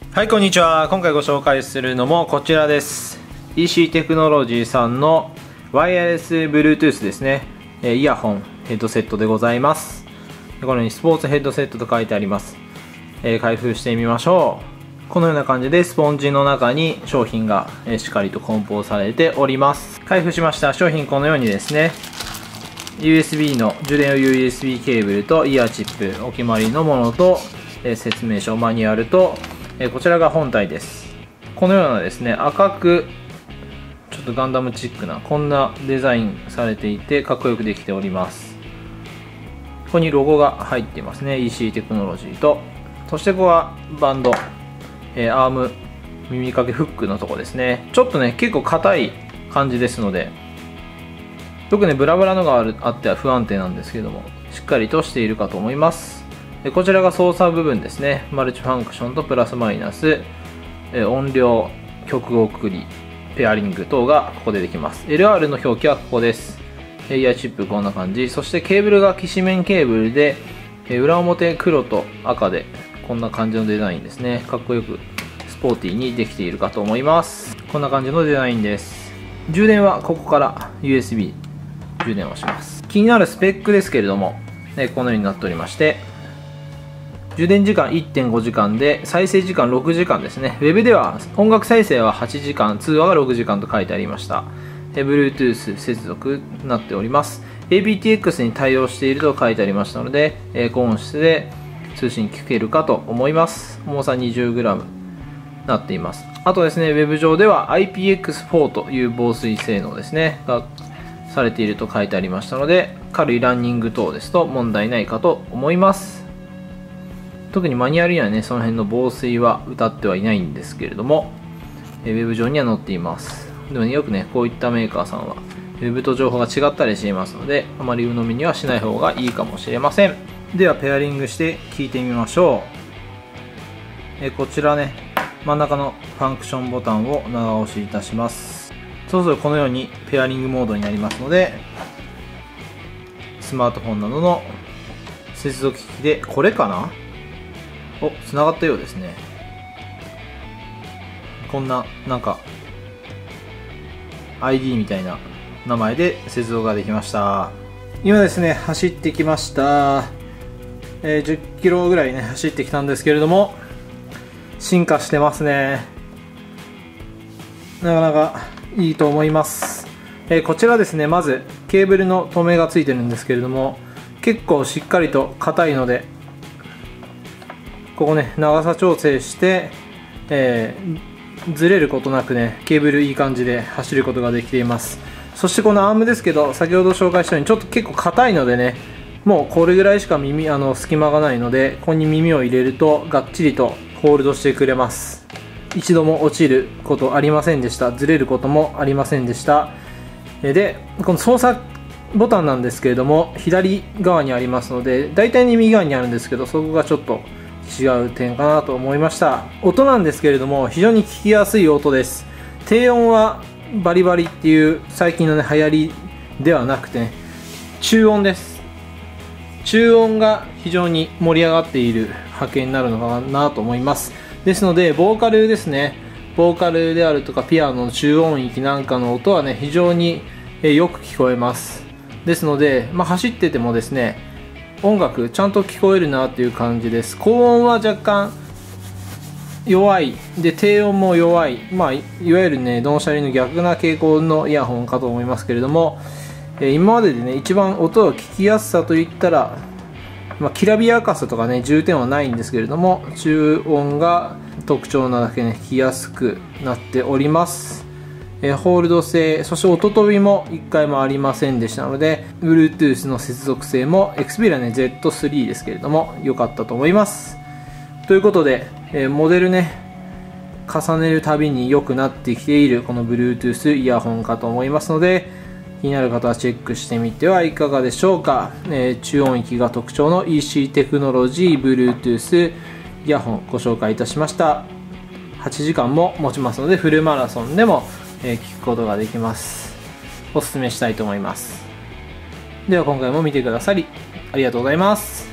はい、こんにちは。今回ご紹介するのもこちらです。EC テクノロジーさんのワイヤレス Bluetooth ですね。イヤホン、ヘッドセットでございます。このようにスポーツヘッドセットと書いてあります。開封してみましょう。このような感じでスポンジの中に商品がしっかりと梱包されております。開封しました商品、このようにですね、USB の充電用 USB ケーブルとイヤーチップ、お決まりのものと説明書、マニュアルとこちらが本体です。このようなですね、赤くちょっとガンダムチックなこんなデザインされていてかっこよくできております。ここにロゴが入っていますね。 EC テクノロジーと、そしてここはバンド、アーム耳掛けフックのとこですね。ちょっとね結構硬い感じですので、よくねブラブラのがあっては不安定なんですけども、しっかりとしているかと思います。こちらが操作部分ですね。マルチファンクションとプラスマイナス、音量、曲送り、ペアリング等がここでできます。 LR の表記はここです。イヤーチップこんな感じ。そしてケーブルがきしめんケーブルで、裏表黒と赤でこんな感じのデザインですね。かっこよくスポーティーにできているかと思います。こんな感じのデザインです。充電はここから USB 充電をします。気になるスペックですけれども、このようになっておりまして、充電時間 1.5 時間で再生時間6時間ですね。ウェブでは音楽再生は8時間、通話が6時間と書いてありました。Bluetooth 接続になっております。aptX に対応していると書いてありましたので、高音質で通信聞けるかと思います。重さ 20g になっています。あとですね、ウェブ上では IPX4 という防水性能ですねがされていると書いてありましたので、軽いランニング等ですと問題ないかと思います。特にマニュアルにはねその辺の防水は謳ってはいないんですけれども、ウェブ上には載っています。でもね、よくねこういったメーカーさんはウェブと情報が違ったりしていますので、あまり鵜呑みにはしない方がいいかもしれません。ではペアリングして聞いてみましょう。こちらね、真ん中のファンクションボタンを長押しいたします。そうするとこのようにペアリングモードになりますので、スマートフォンなどの接続機器で、これかな、お、つながったようですね。こんななんか ID みたいな名前で接続ができました。今ですね走ってきました。10キロぐらいね走ってきたんですけれども、進化してますね。なかなかいいと思います。こちらですね、まずケーブルの留めがついてるんですけれども、結構しっかりと硬いので、ここね長さ調整して、ずれることなくねケーブルいい感じで走ることができています。そしてこのアームですけど、先ほど紹介したようにちょっと結構硬いのでね、もうこれぐらいしか隙間がないので、ここに耳を入れるとがっちりとホールドしてくれます。一度も落ちることありませんでした。ずれることもありませんでした。でこの操作ボタンなんですけれども、左側にありますので、大体に右側にあるんですけど、そこがちょっと違う点かなと思いました。音なんですけれども、非常に聞きやすい音です。低音はバリバリっていう最近のね流行りではなくてね、中音です。中音が非常に盛り上がっている波形になるのかなと思います。ですのでボーカルですね、ボーカルであるとかピアノの中音域なんかの音はね非常によく聞こえます。ですので、走っててもですね音楽ちゃんと聞こえるなっていう感じです。高音は若干弱いで、低音も弱い、いわゆるねドンシャリの逆な傾向のイヤホンかと思いますけれども、今まででね一番音が聞きやすさといったら、きらびやかさとかね重点はないんですけれども、中音が特徴なだけね聞きやすくなっております。ホールド性、そして音飛びも1回もありませんでしたので、 Bluetooth の接続性も Xperia ね Z3 ですけれども良かったと思います。ということで、モデルね重ねるたびに良くなってきているこの Bluetooth イヤホンかと思いますので、気になる方はチェックしてみてはいかがでしょうか。中音域が特徴の EC テクノロジー Bluetooth イヤホンご紹介いたしました。8時間も持ちますので、フルマラソンでも聞くことができます。おすすめしたいと思います。では今回も見てくださりありがとうございます。